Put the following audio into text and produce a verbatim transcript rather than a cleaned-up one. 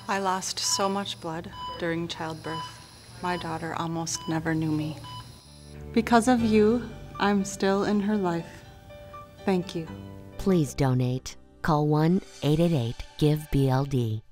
I lost so much blood during childbirth. My daughter almost never knew me. Because of you, I'm still in her life. Thank you. Please donate. Call one eight eight eight give B L D.